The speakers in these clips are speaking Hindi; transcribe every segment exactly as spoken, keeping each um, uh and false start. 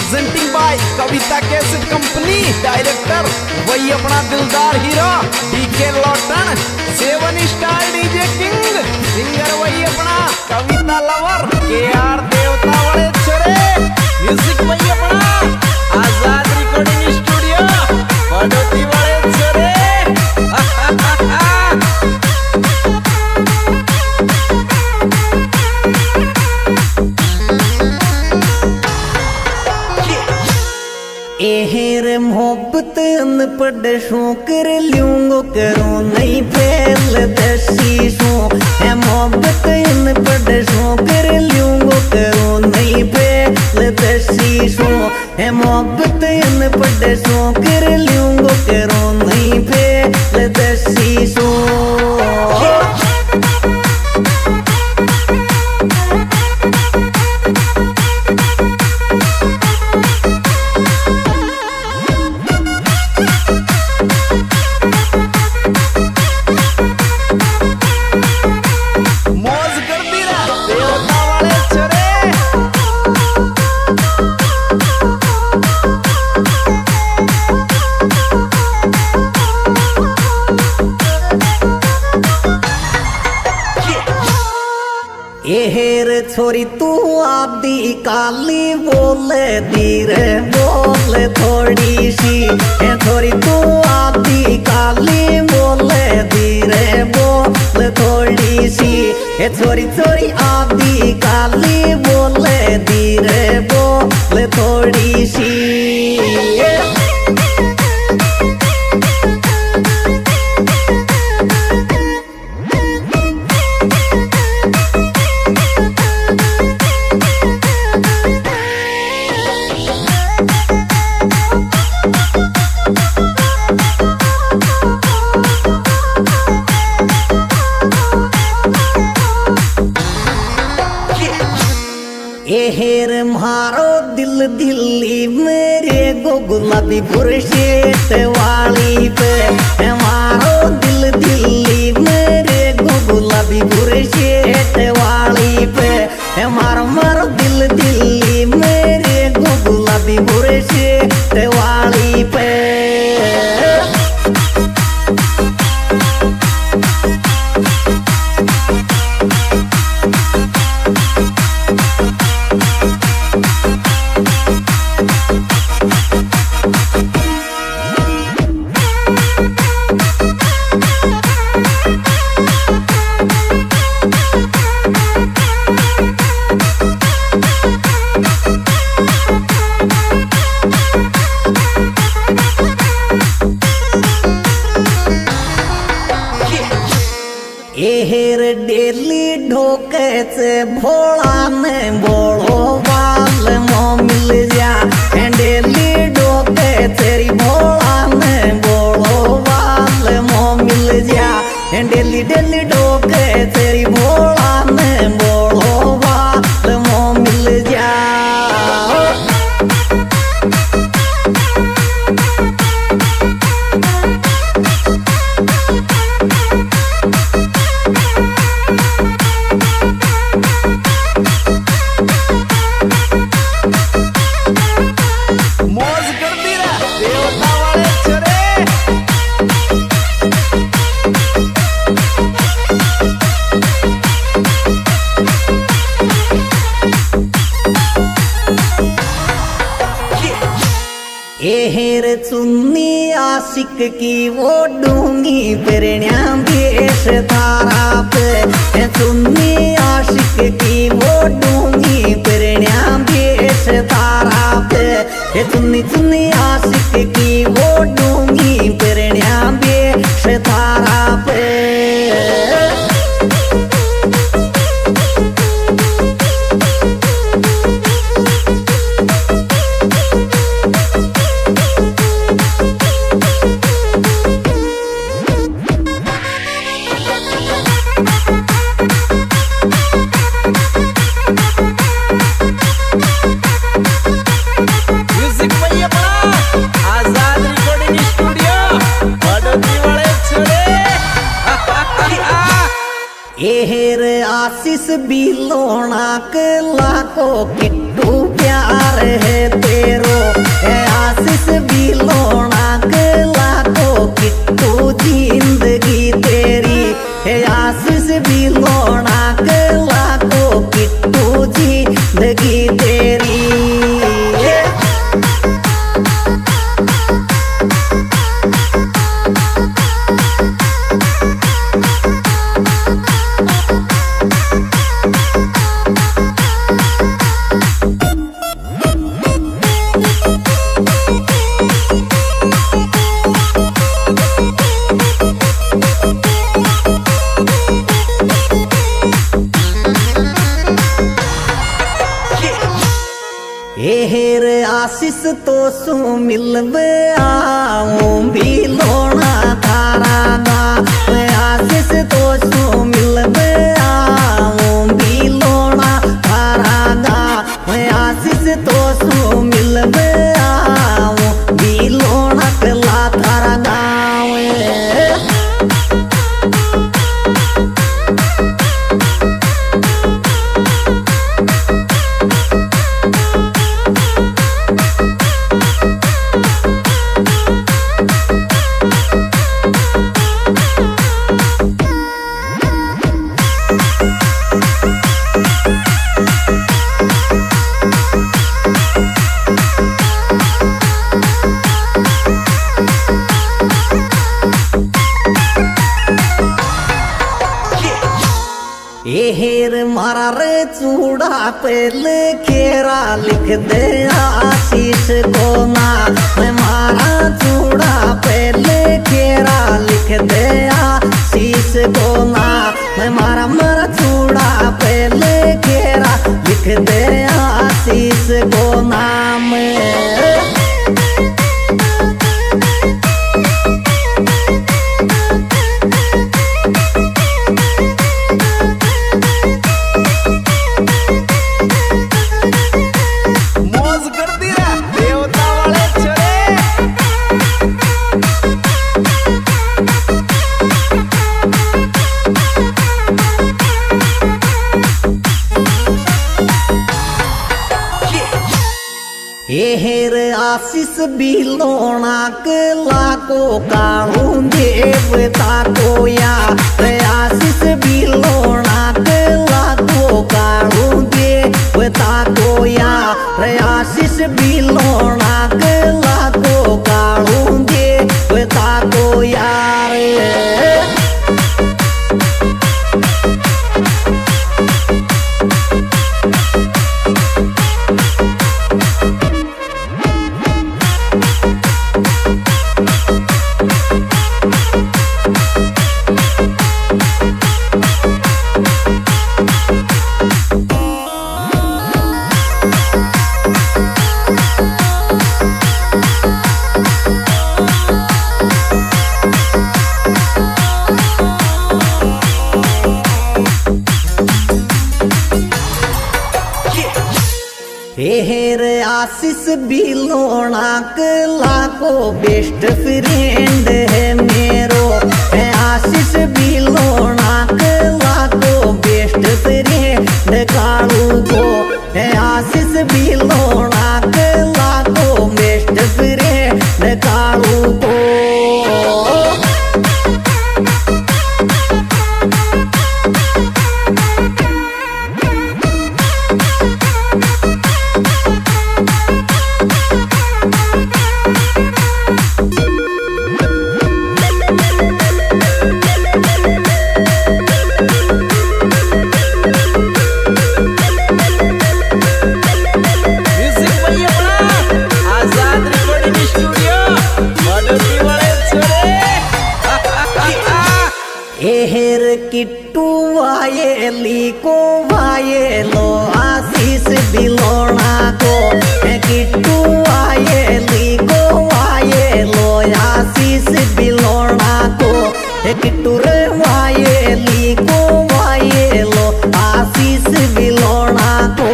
Presenting by Kavita cassette company. Director वही अपना दिलदार हीरो डीके लॉटन। Seven star DJ king. Singer वही अपना कविता लवर के आर देवता वाले छोरे। म्यूजिक वही अपना आजाद रिकॉर्डिंग स्टूडियो बड़ोती वाले छोरे। एहर मोहब्बत अनपढ़ शो कर लूंगो करो नहीं फैल दसी शो है मोहब्बत अनपढ़ शो कर लूंगो करो नहीं फैल दसी शो है मोहब्बत अनपढ़ शो कर लूंगो करो नहीं फैल दसी शो। एहर छोरी तू आदि काली बोल धीर बोल थोड़ी सी है छोरी तू आदि काली बोल धीर बोल थोड़ी सी है छोरी छोरी आदि काली बोल धीर बोल थोड़ी सी। एहर मारो दिल दिल्ली मेरे गो गुलाबी बुरशेट वाली पे मारो दिल दिल्ली मेरे गो गुलाबी बुरशेट वाली पे मारो मारो दिल दिल्ली मेरे गो गुलाबी बुरशेट वाली पे। एहर डेली ढोके से भोला ने बोलो बाल मो मिल जा डेली ढोके तेरी भोला ने बोलो बाल मो मिल जा डेली डेली ढोके तेरी भोला ने बोलो बाल मो मिल जा। एहर चुन्नी आशिक की वो डूंगी प्रेरणा भेष तारा पे चुन्नी आशिक की वो डूंगी प्रेरणा भेष तारा पे चुन्नी चुन्नी आशिक की वो डूंगी प्रेरणा भेष तारा पे। एहर आशीष भी लोना के लाखों किट्टू प्यार है तेरा। तेरी। हेर आशीष तो सु मिलवे आओ भी लोना थारा गा। आशीष तो सु मिलवे आओ भी लोना थारा गा। आशीष तो सु मिलवे आओ भी लोना कला थारा गाँव। हेर मारा रे चूड़ा पहले खेरा लिख दे आशीष को ना। मारा चूड़ा पहले खेरा लिख दे आशीष को ना। मारा मारा चूड़ा पहले खेरा लिख दे आशीष को नाम। हेर आशीष भी लोना कला को काढ़ू देवता को या। आशीष भी लोना कला को काढ़ू देवता को या। आशीष भी लोना कला को काढ़ू देवता को यार। हेर आशीष भी लोना कला को बेस्ट फ्रेंड है मेरो। आशीष भी लोना कला को बेस्ट फ्रेंड कालू को। आशीष भी लोना कला को बेस्ट फ्रेंड कालू को। हेर किट्टू वाये को वाये लो आशीष भी लोना को। किट्टू वाये को वाये लो आशीष भी लोना को। किट्टू रे वाये को वाये लो आशीष भी लोना को।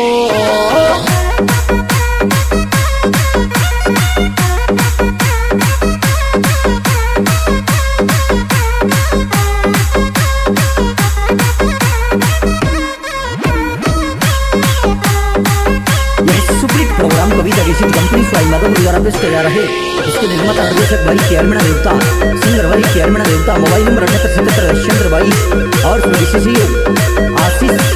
प्रोग्राम कविता किसी कंपनी स्वाइमागम द्वारा पेश किया जा रहा है। इसके निर्माता निर्देशक भाई केआरमीणा देवता, सिंगर भाई केआरमीणा देवता, मोबाइल नंबर अठहत्तर सतहत्तर चंद्र बाईस और आशीष